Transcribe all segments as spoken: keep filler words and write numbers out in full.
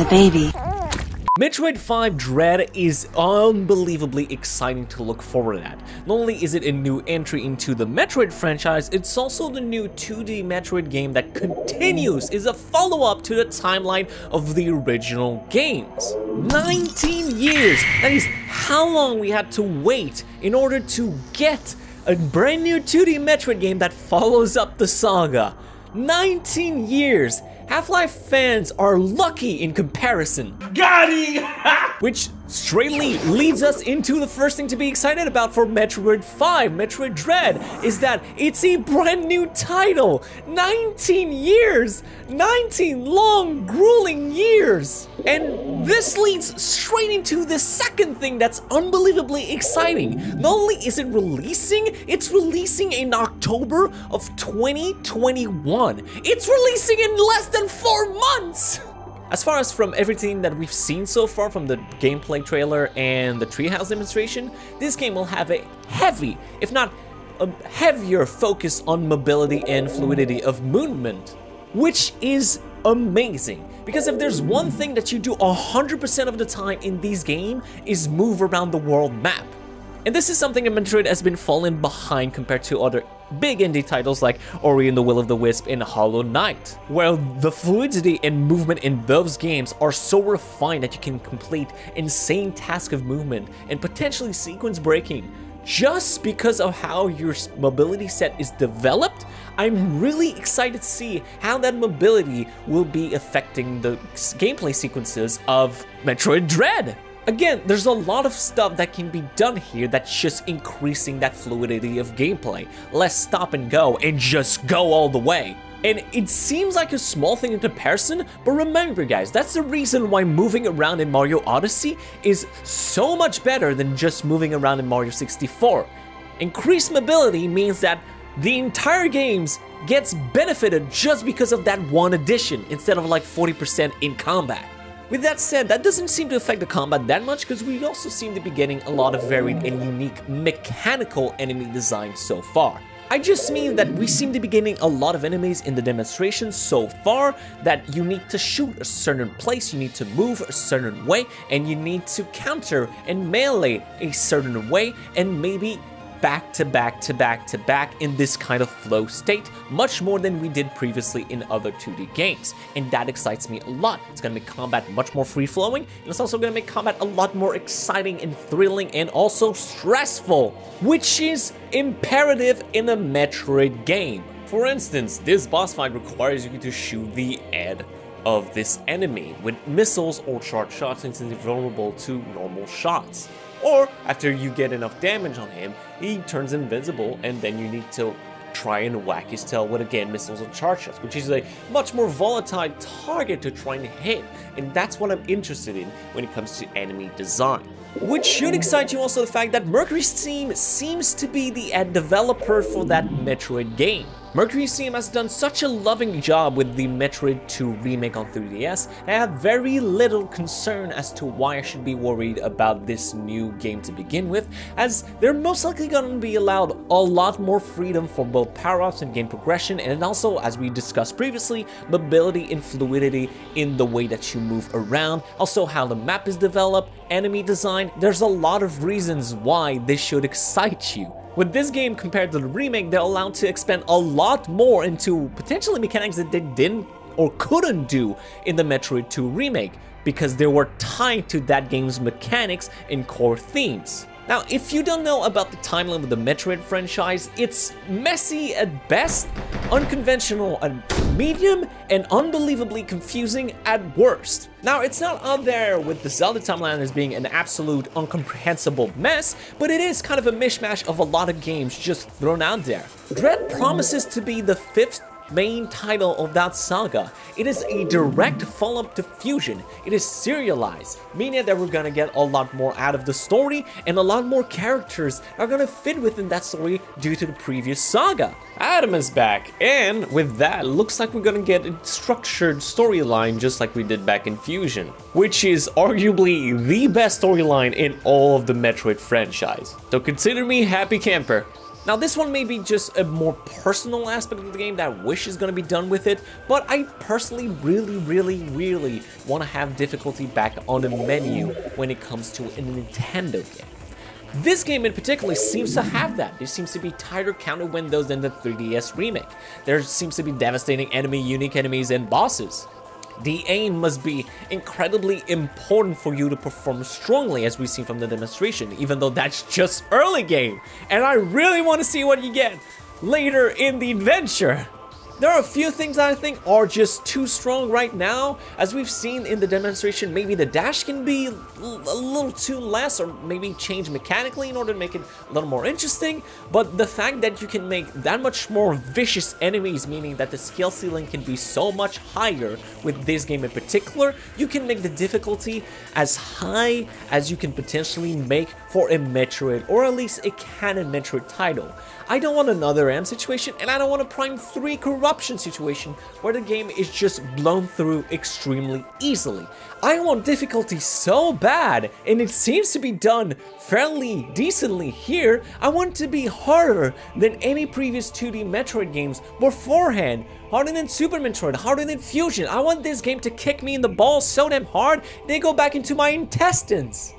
baby. Metroid five Dread is unbelievably exciting to look forward at. Not only is it a new entry into the Metroid franchise, it's also the new two D Metroid game that continues, is a follow-up to the timeline of the original games. nineteen years! That is how long we had to wait in order to get a brand new two D Metroid game that follows up the saga. nineteen years! Half-Life fans are lucky in comparison. Got it! Which straightly leads us into the first thing to be excited about for Metroid five, Metroid Dread, is that it's a brand new title. nineteen years! nineteen long, grueling years! And this leads straight into the second thing that's unbelievably exciting. Not only is it releasing, it's releasing in October of twenty twenty-one. It's releasing in less than four months! As far as from everything that we've seen so far from the gameplay trailer and the Treehouse demonstration, this game will have a heavy, if not a heavier focus on mobility and fluidity of movement, which is amazing. Because if there's one thing that you do one hundred percent of the time in these games is move around the world map. And this is something that Metroid has been falling behind compared to other big indie titles like Ori and the Will of the Wisp and Hollow Knight, where the fluidity and movement in those games are so refined that you can complete insane tasks of movement and potentially sequence breaking. Just because of how your mobility set is developed, I'm really excited to see how that mobility will be affecting the gameplay sequences of Metroid Dread. Again, there's a lot of stuff that can be done here that's just increasing that fluidity of gameplay. Less stop and go and just go all the way. And it seems like a small thing in comparison, but remember guys, that's the reason why moving around in Mario Odyssey is so much better than just moving around in Mario sixty-four. Increased mobility means that the entire games gets benefited just because of that one addition, instead of like forty percent in combat. With that said, that doesn't seem to affect the combat that much because we also seem to be getting a lot of varied and unique mechanical enemy designs so far. I just mean that we seem to be getting a lot of enemies in the demonstration so far that you need to shoot a certain place, you need to move a certain way, and you need to counter and melee a certain way, and maybe back to back to back to back in this kind of flow state, much more than we did previously in other two D games, and that excites me a lot. It's gonna make combat much more free-flowing, and it's also gonna make combat a lot more exciting and thrilling and also stressful, which is imperative in a Metroid game. For instance, this boss fight requires you to shoot the head of this enemy with missiles or charged shots since he's vulnerable to normal shots. Or, after you get enough damage on him, he turns invincible, and then you need to try and whack his tail with, again, missiles or charge shots, which is a much more volatile target to try and hit, and that's what I'm interested in when it comes to enemy design. Which should excite you also the fact that Mercury Steam seems to be the ad developer for that Metroid game. Mercury Steam has done such a loving job with the Metroid two remake on three D S, and I have very little concern as to why I should be worried about this new game to begin with, as they're most likely going to be allowed a lot more freedom for both power-ups and game progression, and also, as we discussed previously, mobility and fluidity in the way that you move around, also how the map is developed, enemy design. There's a lot of reasons why this should excite you. With this game compared to the remake, they're allowed to expand a lot more into potentially mechanics that they didn't or couldn't do in the Metroid two remake, because they were tied to that game's mechanics and core themes. Now, if you don't know about the timeline of the Metroid franchise, it's messy at best, unconventional at medium, and unbelievably confusing at worst. Now, it's not out there with the Zelda timeline as being an absolute incomprehensible mess, but it is kind of a mishmash of a lot of games just thrown out there. Dread promises to be the fifth main title of that saga. It is a direct follow-up to Fusion. It is serialized, meaning that we're gonna get a lot more out of the story, and a lot more characters are gonna fit within that story due to the previous saga. Adam is back, and with that, looks like we're gonna get a structured storyline just like we did back in Fusion, which is arguably the best storyline in all of the Metroid franchise. So consider me happy camper. Now this one may be just a more personal aspect of the game that I wish is going to be done with it, but I personally really, really, really want to have difficulty back on the menu when it comes to a Nintendo game. This game in particular seems to have that. There seems to be tighter counter windows than the three D S remake. There seems to be devastating enemy, unique enemies, and bosses. The aim must be incredibly important for you to perform strongly, as we've seen from the demonstration, even though that's just early game. And I really want to see what you get later in the adventure. There are a few things that I think are just too strong right now. As we've seen in the demonstration, maybe the dash can be a little too less, or maybe change mechanically in order to make it a little more interesting. But the fact that you can make that much more vicious enemies, meaning that the skill ceiling can be so much higher with this game in particular, you can make the difficulty as high as you can potentially make for a Metroid, or at least a canon Metroid title. I don't want another M situation, and I don't want a Prime three corruption situation where the game is just blown through extremely easily. I want difficulty so bad, and it seems to be done fairly decently here. I want it to be harder than any previous two D Metroid games beforehand. Harder than Super Metroid, harder than Fusion. I want this game to kick me in the balls so damn hard, they go back into my intestines.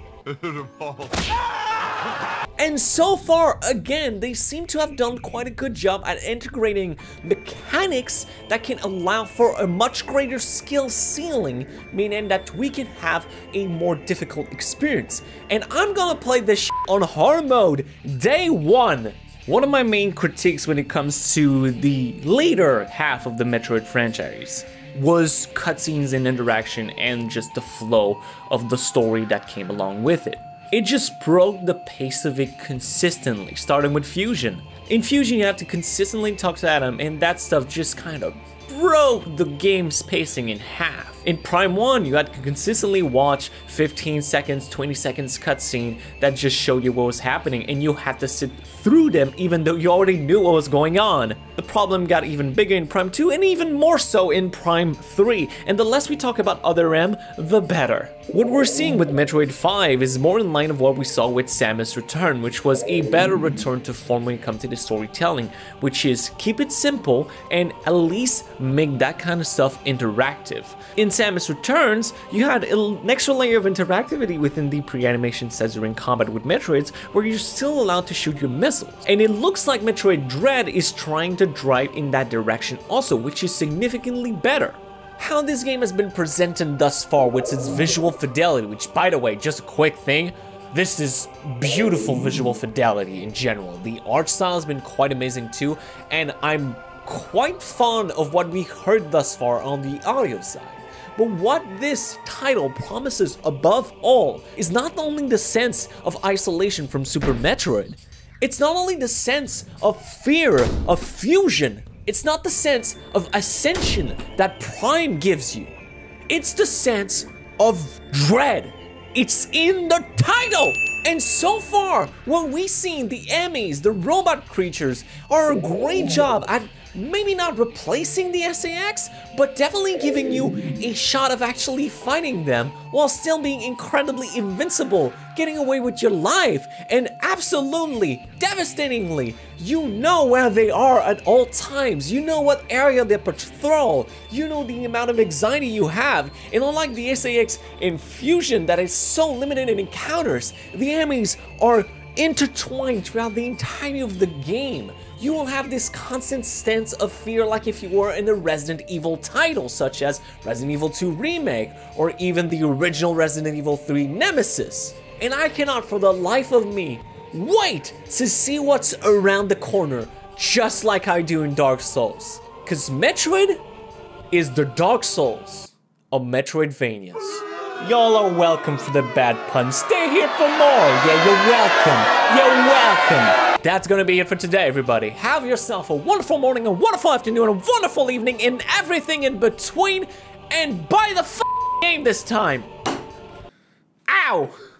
And so far, again, they seem to have done quite a good job at integrating mechanics that can allow for a much greater skill ceiling, meaning that we can have a more difficult experience. And I'm gonna play this shit on hard mode day one. One of my main critiques when it comes to the later half of the Metroid franchise was cutscenes and interaction and just the flow of the story that came along with it. It just broke the pace of it consistently, starting with Fusion. In Fusion, you have to consistently talk to Adam, and that stuff just kind of broke the game's pacing in half. In Prime one, you had to consistently watch fifteen seconds, twenty seconds cutscene that just showed you what was happening, and you had to sit through them even though you already knew what was going on. The problem got even bigger in Prime two, and even more so in Prime three, and the less we talk about Other M, the better. What we're seeing with Metroid five is more in line of what we saw with Samus Return, which was a better return to form when it comes to the storytelling, which is keep it simple and at least make that kind of stuff interactive. In Samus Returns, you had an extra layer of interactivity within the pre-animation Caesarian combat with Metroids, where you're still allowed to shoot your missiles. And it looks like Metroid Dread is trying to drive in that direction also, which is significantly better. How this game has been presented thus far with its visual fidelity, which, by the way, just a quick thing, this is beautiful visual fidelity in general. The art style has been quite amazing too, and I'm quite fond of what we heard thus far on the audio side. But what this title promises above all is not only the sense of isolation from Super Metroid, it's not only the sense of fear of fusion, it's not the sense of ascension that Prime gives you. It's the sense of dread. It's in the title! And so far, what we've seen, the enemies, the robot creatures, are a great job at maybe not replacing the S A X, but definitely giving you a shot of actually fighting them while still being incredibly invincible, getting away with your life, and absolutely, devastatingly, you know where they are at all times, you know what area they patrol, you know the amount of anxiety you have, and unlike the S A X in Fusion that is so limited in encounters, the enemies are intertwined throughout the entirety of the game. You will have this constant sense of fear like if you were in a Resident Evil title, such as Resident Evil two Remake, or even the original Resident Evil three Nemesis. And I cannot for the life of me wait to see what's around the corner, just like I do in Dark Souls. Cause Metroid is the Dark Souls of Metroidvanias. Y'all are welcome for the bad puns. Stay here for more. Yeah, you're welcome. You're welcome. That's gonna be it for today, everybody. Have yourself a wonderful morning, a wonderful afternoon, a wonderful evening, and everything in between. And buy the f***ing game this time. Ow!